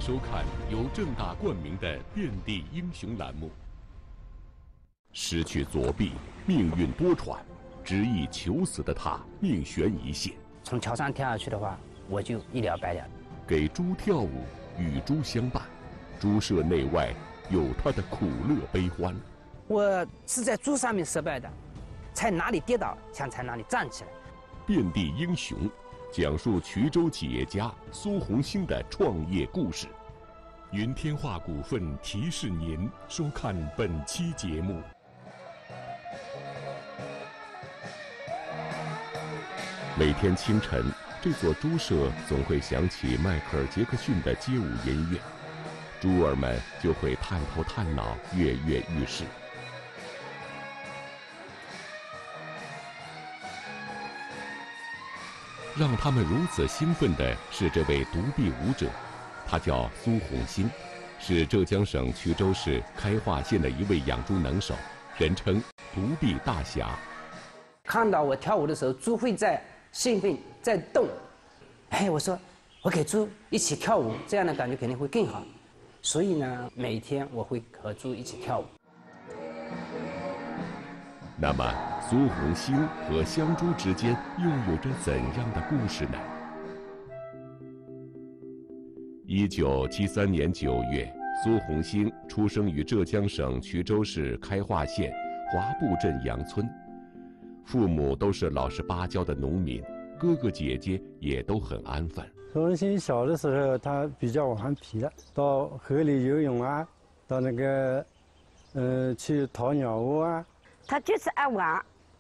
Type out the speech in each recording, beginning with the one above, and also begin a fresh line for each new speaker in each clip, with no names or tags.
收看由正大冠名的《遍地英雄》栏目。失去左臂，命运多舛，执意求死的他命悬一线。
从桥上跳下去的话，我就一了百了。
给猪跳舞，与猪相伴，猪舍内外有他的苦乐悲欢。
我是在猪上面失败的，在哪里跌倒，想在哪里站起来。
遍地英雄，讲述衢州企业家苏红星的创业故事。云天化股份提示您收看本期节目。每天清晨，这所猪舍总会响起迈克尔·杰克逊的街舞音乐，猪儿们就会探头探脑，跃跃欲试。让他们如此兴奋的是这位独臂舞者，他叫苏红星，是浙江省衢州市开化县的一位养猪能手，人称独臂大侠。
看到我跳舞的时候，猪会在兴奋，在动。哎，我说我给猪一起跳舞，这样的感觉肯定会更好。所以呢，每天我会和猪一起跳舞。
那么苏红星和香猪之间又有着怎样的故事呢？1973年9月，苏红星出生于浙江省衢州市开化县华埠镇杨村，父母都是老实巴交的农民，哥哥姐姐也都很安分。
苏红星小的时候，他比较顽皮的，到河里游泳啊，到那个去掏鸟窝啊。
他就是爱玩，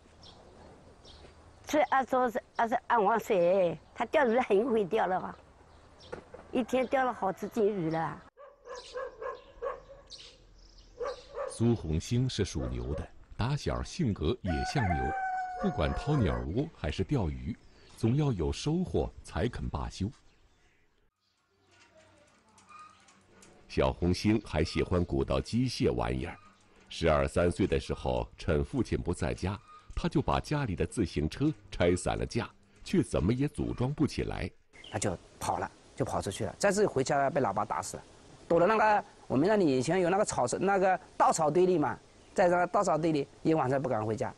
所以说是爱玩水。他钓鱼很会钓了啊，一天钓了好几斤鱼了。
苏红星是属牛的，打小性格也像牛，不管掏鸟窝还是钓鱼，总要有收获才肯罢休。小红星还喜欢鼓捣机械玩意儿。12、13岁的时候，趁父亲不在家，他就把家里的自行车拆散了架，却怎么也组装不起来。
他就跑了，就跑出去了。再次回家被老爸打死了，躲到那个我们那里以前有那个那个稻草堆里嘛，在那个稻草堆里一晚上不敢回家。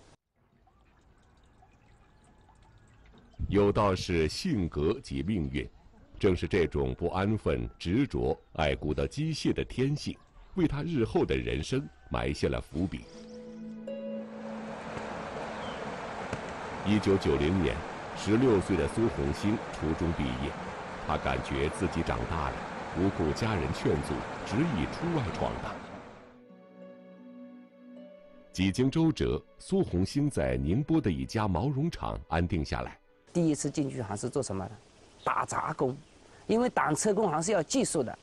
有道是性格即命运，正是这种不安分、执着、爱鼓捣机械的天性，为他日后的人生埋下了伏笔。1990年，16岁的苏红星初中毕业，他感觉自己长大了，不顾家人劝阻，执意出外闯荡。几经周折，苏红星在宁波的一家毛绒厂安定下来。
第一次进去还是做什么的？打杂工，因为挡车工还是要技术的。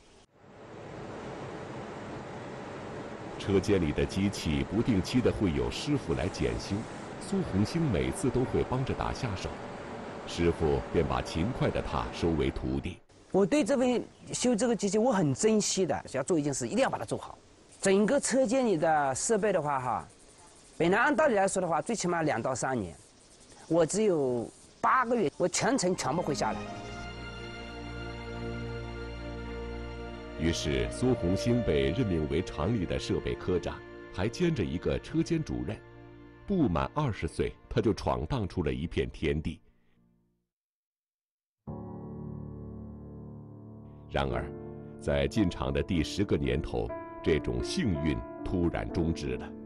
车间里的机器不定期的会有师傅来检修，苏红星每次都会帮着打下手，师傅便把勤快的他收为徒弟。
我对这份修这个机器我很珍惜的，要做一件事一定要把它做好。整个车间里的设备的话哈，本来按道理来说的话，最起码2到3年，我只有8个月，我全程全部会下来。
于是苏红星被任命为厂里的设备科长，还兼着一个车间主任。不满20岁，他就闯荡出了一片天地。然而，在进厂的第10个年头，这种幸运突然终止了。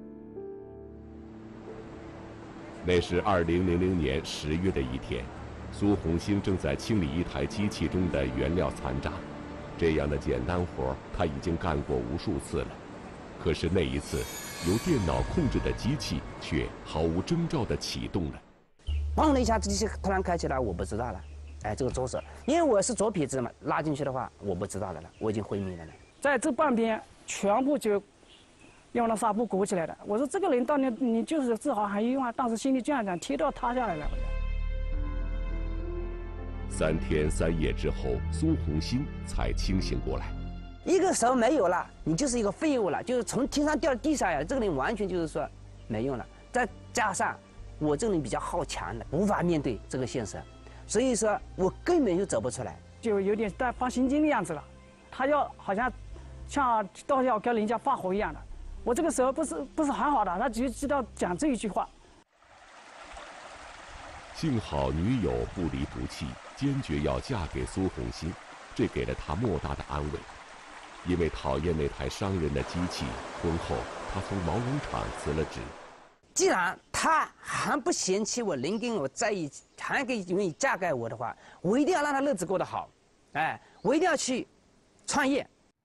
那是2000年10月的一天，苏红星正在清理一台机器中的原料残渣。这样的简单活他已经干过无数次了，可是那一次，由电脑控制的机器却毫无征兆地启动了。
砰的一下，机器突然开起来，我不知道了。哎，这个左手，因为我是左撇子嘛，拉进去的话，我不知道了，我已经昏迷了。
在这半边全部就用那纱布裹起来的。我说这个人到你就是治好还用啊，当时心里这样讲，贴都要塌下来了。
3天3夜之后，苏红星才清醒过来。
一个手没有了，你就是一个废物了，就是从天上掉到地上呀。这个人完全就是说没用了。再加上我这个人比较好强的，无法面对这个现实，所以说我根本就走不出来，
就有点在发心经的样子了。 他要好像像到要跟人家发火一样的。我这个时候不是很好的，他就知道讲这一句话。
幸好女友不离不弃，坚决要嫁给苏红星，这给了他莫大的安慰。因为讨厌那台伤人的机器，婚后他从毛绒厂辞了职。
既然他还不嫌弃我，能跟我在一起，还愿意嫁给我的话，我一定要让他日子过得好，哎，我一定要去创业。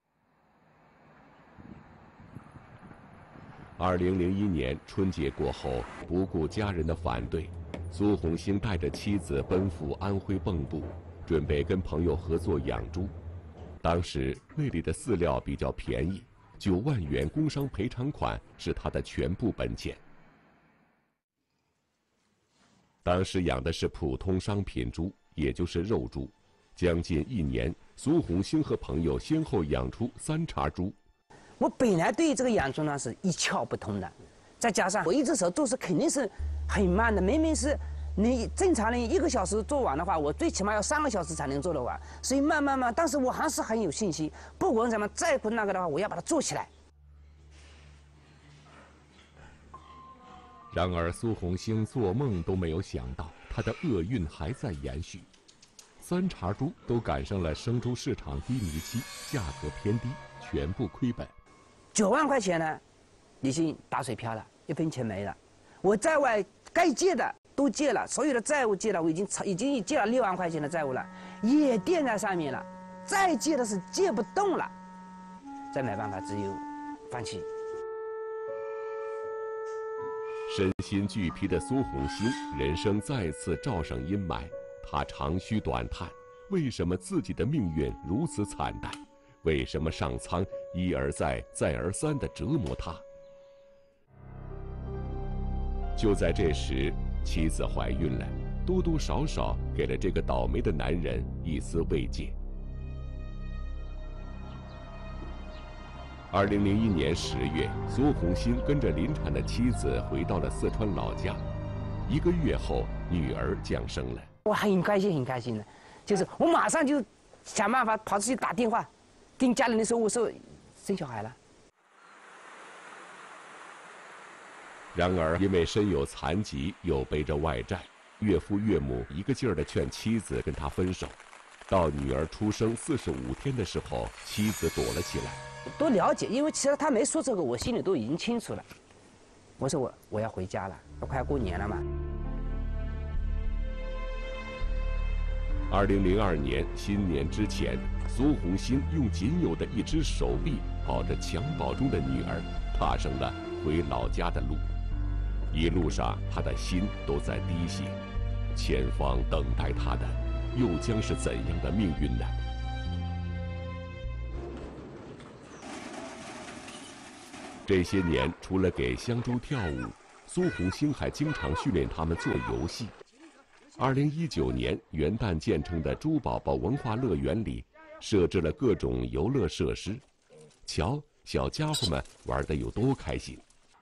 2001年春节过后，不顾家人的反对，苏红星带着妻子奔赴安徽蚌埠，准备跟朋友合作养猪。当时那里的饲料比较便宜，9万元工伤赔偿款是他的全部本钱。当时养的是普通商品猪，也就是肉猪。将近1年，苏红星和朋友先后养出3茬猪。
我本来对于这个养猪呢是一窍不通的，再加上我一只手做事肯定是很慢的，明明是你正常人1个小时做完的话，我最起码要3个小时才能做得完，所以慢，但是我还是很有信心，不管怎么再困那个的话，我要把它做起来。
然而苏红星做梦都没有想到，她的厄运还在延续。3茬猪都赶上了生猪市场低迷期，价格偏低，全部亏本。
9万块钱呢，已经打水漂了，1分钱没了。我在外该借的都借了，所有的债务借了，我已经借了6万块钱的债务了，也垫在上面了，再借的是借不动了，再没办法，只有放弃。
身心俱疲的苏红星，人生再次罩上阴霾。她长吁短叹，为什么自己的命运如此惨淡？为什么上苍一而再、再而三地折磨她？就在这时，妻子怀孕了，多多少少给了这个倒霉的男人一丝慰藉。2001年10月，苏红星跟着临产的妻子回到了四川老家。1个月后，女儿降生了。
我很开心的，就是我马上就想办法跑出去打电话，跟家里人说，我说生小孩了。
然而，因为身有残疾，又背着外债，岳父岳母一个劲儿地劝妻子跟他分手。到女儿出生45天的时候，妻子躲了起来。
多了解，因为其实他没说这个，我心里都已经清楚了。我说我要回家了，快要过年了嘛。
2002年新年之前，苏红星用仅有的一只手臂抱着襁褓中的女儿，踏上了回老家的路。一路上，他的心都在滴血。前方等待他的，又将是怎样的命运呢？这些年，除了给香猪跳舞，苏红星还经常训练他们做游戏。2019年元旦建成的猪宝宝文化乐园里，设置了各种游乐设施。瞧，小家伙们玩得有多开心！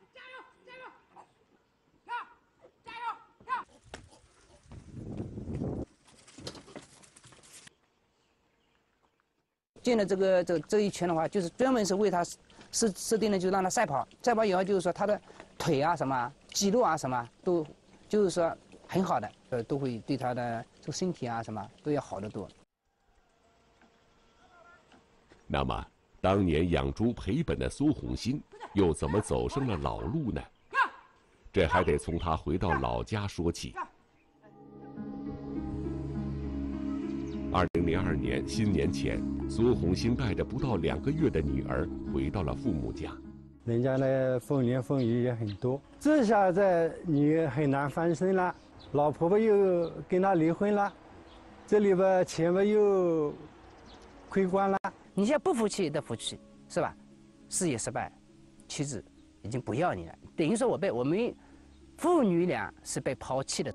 建了这一圈的话，就是专门是为他设定的，就让他赛跑。赛跑以后，就是说他的腿啊什么、肌肉啊什么都，就是说很好的，都会对他的这个身体啊什么都要好得多。
那么，当年养猪赔本的苏红星，又怎么走上了老路呢？这还得从他回到老家说起。2002年新年前，苏红星带着不到2个月的女儿回到了父母家。
人家呢风言风语也很多，这下子你很难翻身了。老婆婆又跟他离婚了，这里边钱吧又亏光了。
你现在不服气也得服气，是吧？事业失败，妻子已经不要你了，等于说我们父女俩是被抛弃的。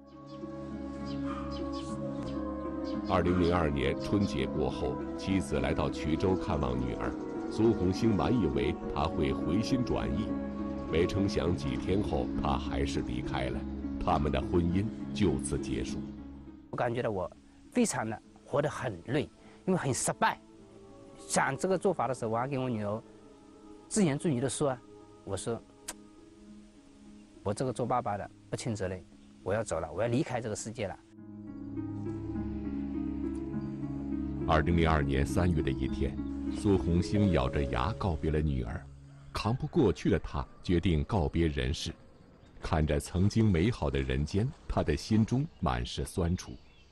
2002年春节过后，妻子来到衢州看望女儿，苏红星满以为她会回心转意，没成想几天后她还是离开了，他们的婚姻就此结束。
我感觉到我非常的活得很累，因为很失败， 想这个做法的时候，我还跟我女儿自言自语的说：“我说，我这个做爸爸的不轻责任，我要走了，我要离开这个世界了。”
2002年3月的一天，苏红星咬着牙告别了女儿，扛不过去的她决定告别人世。看着曾经美好的人间，她的心中满是酸楚。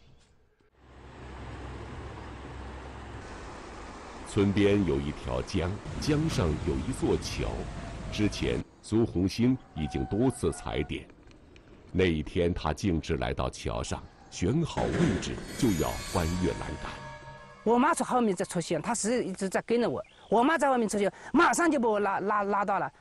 村边有一条江，江上有一座桥。之前，苏红星已经多次踩点。那一天，她径直来到桥上，选好位置，就要翻越栏杆。
我妈从后面再出现，她是一直在跟着我。我妈在外面出现，马上就把我拉到了。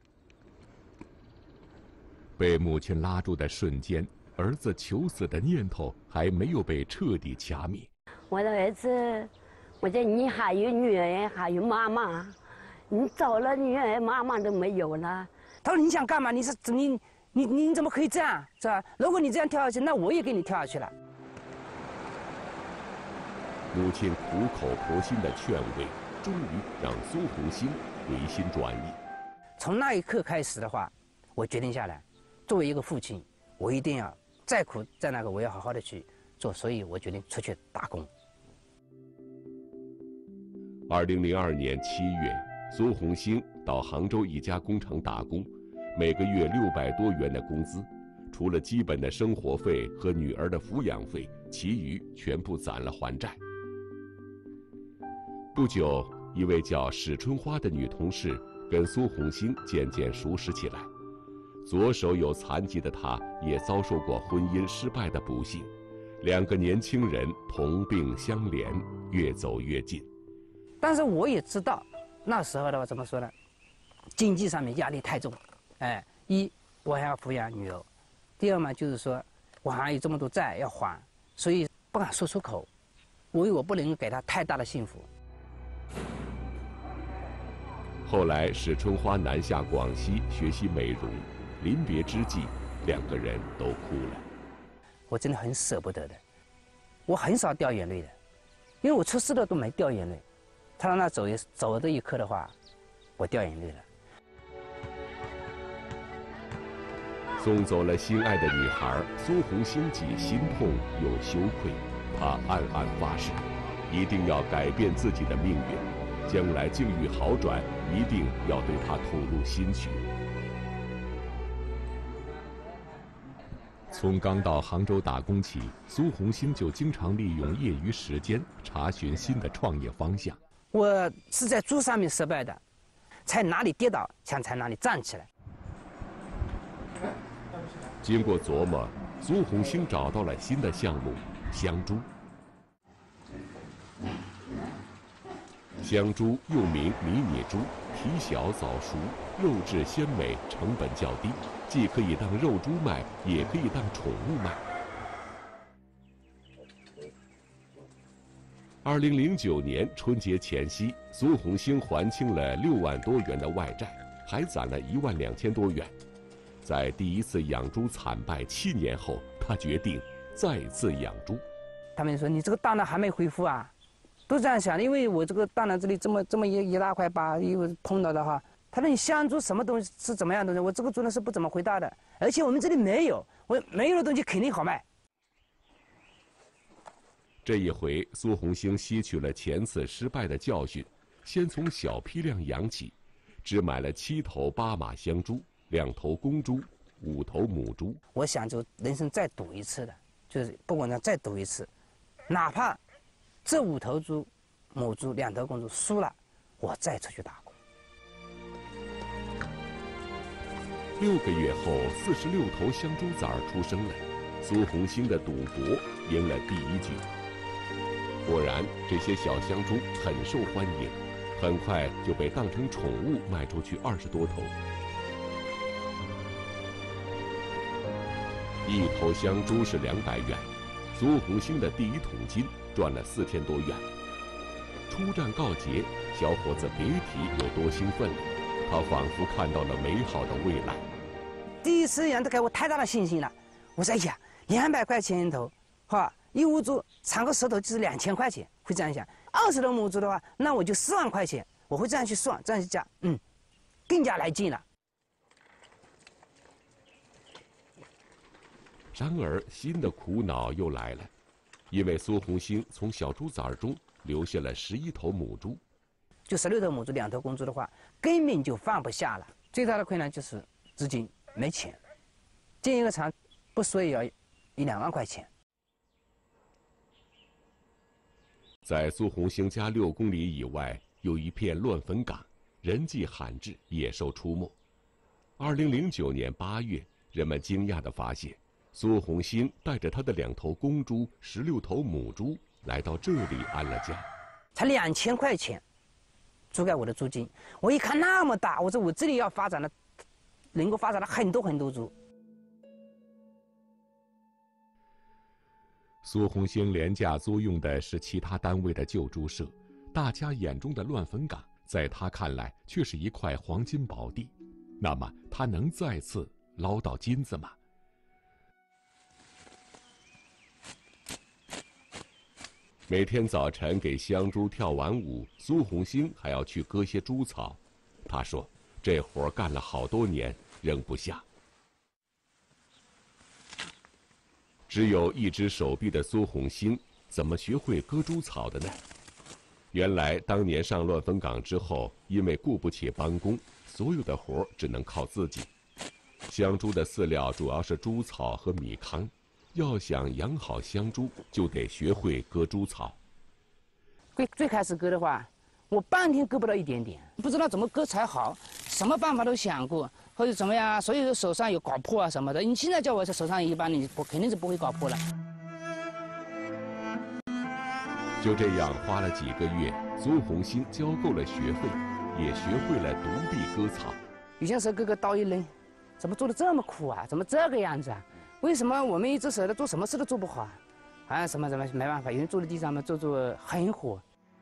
被母亲拉住的瞬间，儿子求死的念头还没有被彻底掐灭。
我的儿子，我说你还有女儿，还有妈妈，你走了，女儿妈妈都没有了。
他说：“你想干嘛？你怎么可以这样，是吧？如果你这样跳下去，那我也跟你跳下去了。”
母亲苦口婆心的劝慰，终于让苏红星回心转意。
从那一刻开始的话，我决定下来，作为一个父亲，我一定要再苦再那个，我要好好的去做。所以我决定出去打工。
2002年7月，苏红星到杭州一家工厂打工，每个月600多元的工资，除了基本的生活费和女儿的抚养费，其余全部攒了还债。不久，一位叫史春花的女同事跟苏红星渐渐熟识起来。左手有残疾的她也遭受过婚姻失败的不幸，两个年轻人同病相怜，越走越近。
但是我也知道，那时候的话怎么说呢？经济上面压力太重，一我还要抚养女儿，第二嘛就是说我还有这么多债要还，所以不敢说出口，因为我不能给她太大的幸福。
后来，史春花南下广西学习美容，临别之际，两个人都哭了。
我真的很舍不得的，我很少掉眼泪的，因为我出事了都没掉眼泪。他让他走的一刻的话，我掉眼泪了。
送走了心爱的女孩，苏红星既心痛又羞愧，她暗暗发誓，一定要改变自己的命运，将来境遇好转，一定要对她投入心血。从刚到杭州打工起，苏红星就经常利用业余时间查询新的创业方向。
我是在猪上面失败的，在哪里跌倒，想在哪里站起来。
经过琢磨，苏红星找到了新的项目——香猪。香猪又名迷你猪，体小早熟，肉质鲜美，成本较低，既可以当肉猪卖，也可以当宠物卖。2009年春节前夕，苏红星还清了6万多元的外债，还攒了1万2000多元。在第一次养猪惨败7年后，他决定再次养猪。
他们说：“你这个大脑还没恢复啊？”都这样想的，因为我这个大脑这里这么一大块疤，又碰到的话，他说：“你香猪什么东西是怎么样的东西？”我这个猪呢是不怎么回答的，而且我们这里没有，我没有的东西肯定好卖。
这一回，苏红星吸取了前次失败的教训，先从小批量养起，只买了7头8码香猪，2头公猪，5头母猪。
我想就人生再赌一次的，就是不管再赌一次，哪怕这5头猪、母猪、2头公猪输了，我再出去打工。
6个月后，46头香猪崽儿出生了，苏红星的赌博赢了第一局。果然，这些小香猪很受欢迎，很快就被当成宠物卖出去20多头。1头香猪是200元，苏红星的第一桶金赚了4000多元。出战告捷，小伙子别提有多兴奋了，他仿佛看到了美好的未来。
第一次养都给我太大的信心了，我说：“哎呀，200块钱一头，哈，1屋猪产个10头就是2000块钱，会这样想。哦， 20头母猪的话，那我就4万块钱，我会这样去算，这样去加，更加来劲了。
然而，新的苦恼又来了，因为苏红星从小猪崽中留下了11头母猪，
就16头母猪2头公猪的话，根本就放不下了。最大的困难就是资金没钱，建一个厂不说也要1-2万块钱。
在苏红星家6公里以外，有一片乱坟岗，人迹罕至，野兽出没。2009年8月，人们惊讶地发现，苏红星带着他的2头公猪、16头母猪来到这里安了家。
才2000块钱，租给我的租金。我一看那么大，我说我这里要发展的，能够发展了很多很多猪。
苏红星廉价租用的是其他单位的旧猪舍，大家眼中的乱坟岗，在他看来却是一块黄金宝地。那么，他能再次捞到金子吗？每天早晨给香猪跳完舞，苏红星还要去割些猪草。他说，这活干了好多年，扔不下。只有1只手臂的苏红星，怎么学会割猪草的呢？原来当年上乱坟岗之后，因为雇不起帮工，所有的活只能靠自己。香猪的饲料主要是猪草和米糠，要想养好香猪，就得学会割猪草。
最开始割的话，我半天割不到一点点，不知道怎么割才好，什么办法都想过，或者怎么样，所以手上有搞破啊什么的。你现在叫我在手上一般，你肯定是不会搞破了。
就这样花了几个月，苏红星交够了学费，也学会了独臂割草。
有些时候割个刀一扔，怎么做的这么苦啊？怎么这个样子啊？为什么我们一只手的做什么事都做不好啊？好像什么没办法，有人坐在地上嘛，做很火。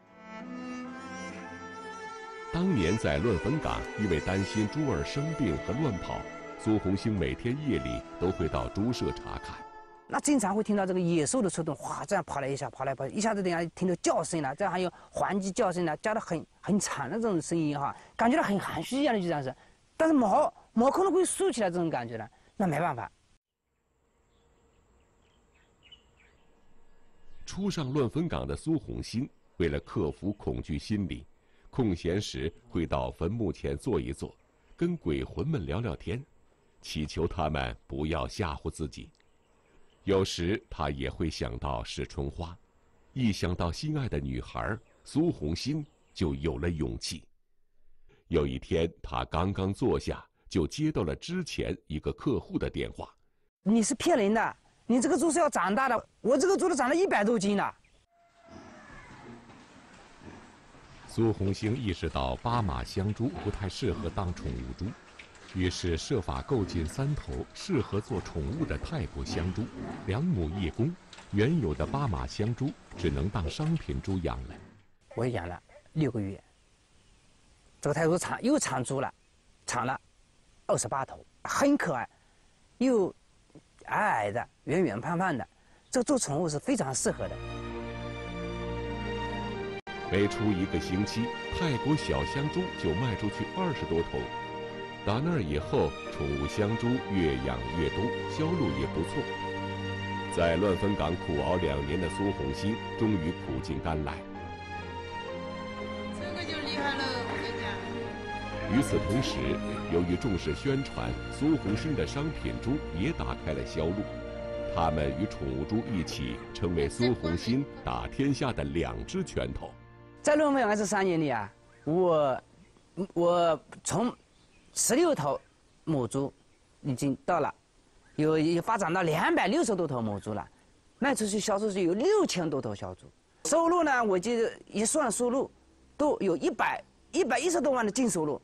当年在乱坟岗，因为担心猪儿生病和乱跑，苏红星每天夜里都会到猪舍查看。
那经常会听到这个野兽的出动，哗，这样跑来一下，跑来跑去，一下子等下听到叫声了，这样还有还击叫声了，叫得很惨的这种声音哈，感觉到很含蓄一样的就这样子，但是毛孔都会竖起来这种感觉了，那没办法。
初上乱坟岗的苏红星，为了克服恐惧心理，空闲时会到坟墓前坐一坐，跟鬼魂们聊聊天，祈求他们不要吓唬自己。有时他也会想到史春花，一想到心爱的女孩苏红星，就有了勇气。有一天，他刚刚坐下，就接到了之前一个客户的电话：“
你是骗人的，你这个猪是要长大的，我这个猪都长了100多斤了。”
苏红星意识到巴马香猪不太适合当宠物猪，于是设法购进3头适合做宠物的泰国香猪，2母1公。原有的巴马香猪只能当商品猪养了。
我养了6个月，这个泰国又产猪了，产了28头，很可爱，又矮矮的，圆圆胖胖的，这个做宠物是非常适合的。
没出1个星期，泰国小香猪就卖出去20多头。打那以后，宠物香猪越养越多，销路也不错。在乱坟岗苦熬2年的苏红星，终于苦尽甘来。
这个就厉害了，我跟你讲。
与此同时，由于重视宣传，苏红星的商品猪也打开了销路。他们与宠物猪一起，成为苏红星打天下的2只拳头。
在乱坟岗这3年里啊，我从16头母猪已经到了，有发展到260多头母猪了，卖出去销售是有6000多头小猪。收入呢，我记得一算收入，都有110多万的净收入。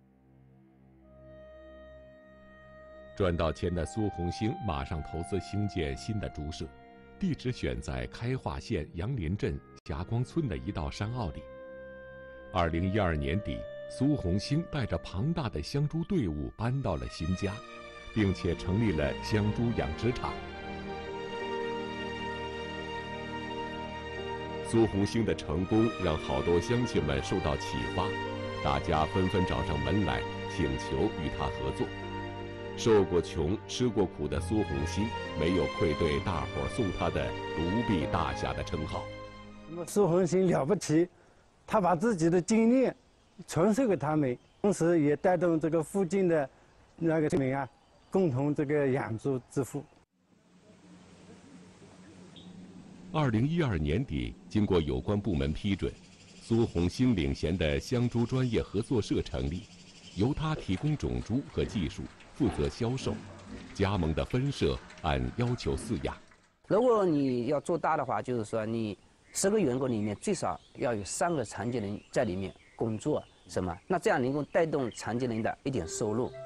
赚到钱的苏红星马上投资兴建新的猪舍，地址选在开化县杨林镇霞光村的一道山坳里。2012年底，苏红星带着庞大的香猪队伍搬到了新家，并且成立了香猪养殖场。 苏红星的成功让好多乡亲们受到启发，大家纷纷找上门来，请求与他合作。受过穷、吃过苦的苏红星没有愧对大伙儿送他的“独臂大侠”的称号。
那么苏红星了不起，他把自己的经验传授给他们，同时也带动这个附近的那个居民啊，共同这个养猪致富。
2012年底，经过有关部门批准，苏红星领衔的香猪专业合作社成立，由他提供种猪和技术，负责销售，加盟的分社按要求饲养。
如果你要做大的话，就是说你10个员工里面最少要有3个残疾人在里面工作，什么？那这样能够带动残疾人的一点收入。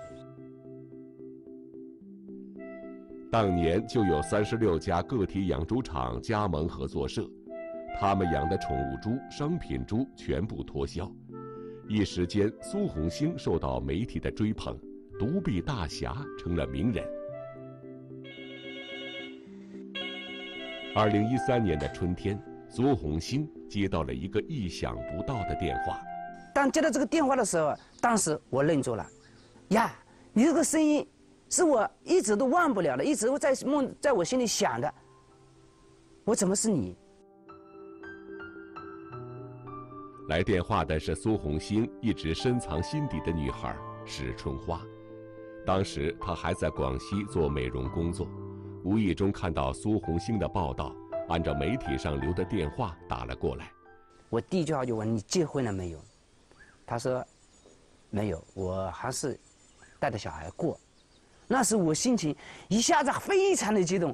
当年就有36家个体养猪场加盟合作社，他们养的宠物猪、商品猪全部脱销。一时间，苏红星受到媒体的追捧，独臂大侠成了名人。2013年的春天，苏红星接到了一个意想不到的电话。
当接到这个电话的时候，当时我愣住了。呀，你这个声音是我一直都忘不了的，一直在我心里想的。我怎么是你？
来电话的是苏红星一直深藏心底的女孩史春花。当时她还在广西做美容工作，无意中看到苏红星的报道，按照媒体上留的电话打了过来。
我第一句话就问你结婚了没有？他说没有，我还是带着小孩过。那时我心情一下子非常的激动。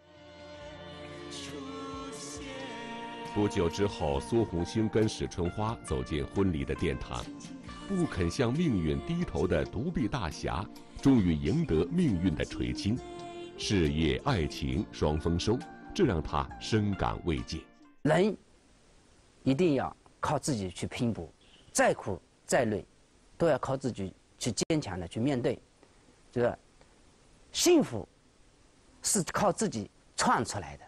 不久之后，苏红星跟史春花走进婚礼的殿堂，不肯向命运低头的独臂大侠，终于赢得命运的垂青，事业、爱情双丰收，这让他深感慰藉。
人一定要靠自己去拼搏，再苦再累，都要靠自己去坚强的去面对。这个幸福是靠自己创出来的，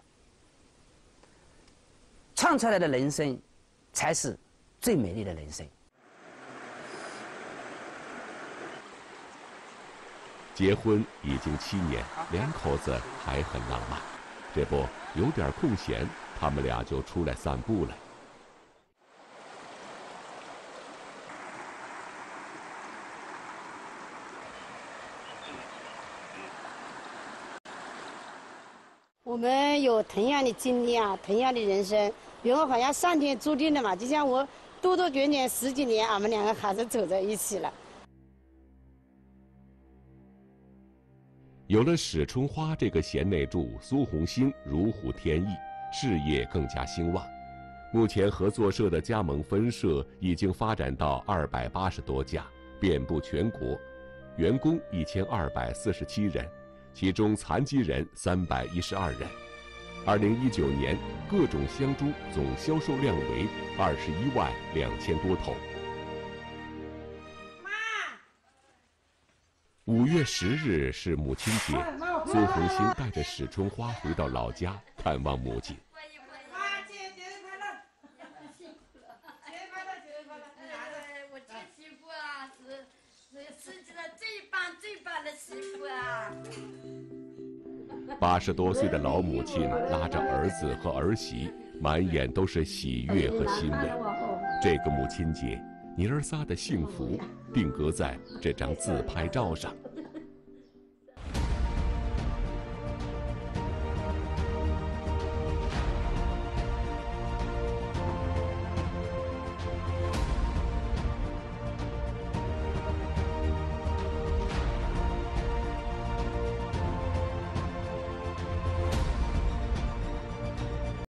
创出来的人生才是最美丽的人生。
结婚已经7年，两口子还很浪漫。这不，有点空闲，他们俩就出来散步了。
我们有同样的经历啊，同样的人生，因为好像上天注定的嘛。就像我多多卷卷10几年，俺们两个还是走在一起了。
有了史春花这个贤内助，苏红星如虎添翼，事业更加兴旺。目前合作社的加盟分社已经发展到280多家，遍布全国，员工1247人，其中残疾人312人。2019年，各种香猪总销售量为212000多头。5月10日是母亲节，苏红星带着史春花回到老家看望母亲。
姐节日快乐！辛苦了，节日快乐，节日快乐！我真辛苦啊，是世界上最棒的媳妇啊
！80多岁的老母亲拉着儿子和儿媳，满眼都是喜悦和欣慰。这个母亲节，娘儿仨的幸福定格在这张自拍照上。